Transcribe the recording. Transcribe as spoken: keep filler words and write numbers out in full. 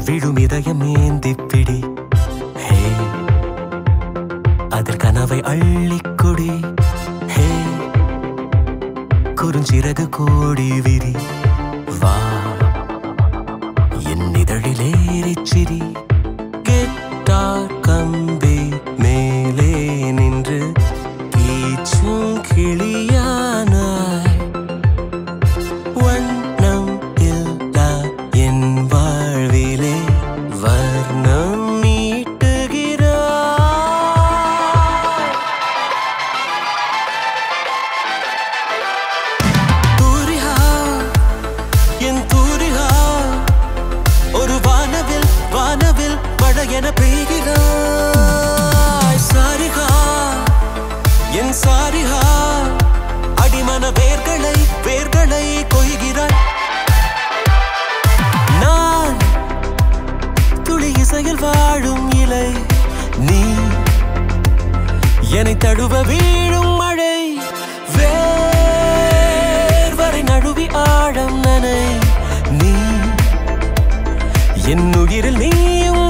விழும் இதயம் ஏந்திப்பிடி ஹே அதில் கனவை அள்ளிக்குடி ஹே குறுஞ்சிறகு கோடி விரி வா என் இதழிலேறிச்சிரி கெட்டார் கம்பி மேலே நின்று கீச்சும் கிளியானாய் வண்ணம் இல்லா என் வாழ்விலே வர்ணம் மீட்டுகிறாய் தூரிகா என் தூரிகா ஒரு வானவில் வானவில் மழை என பெய்கிறாய் சாரிகா என் சாரிகா அடிமன வேர்களை வேர்களை கொய்கிறாய் நான் துளி இசையில் வாழும் இலை நீ என்னை தழுவ வீழும் மழை வேர்வரை நழுவி ஆழம் நனை நீ என் உயிரில் நீயும்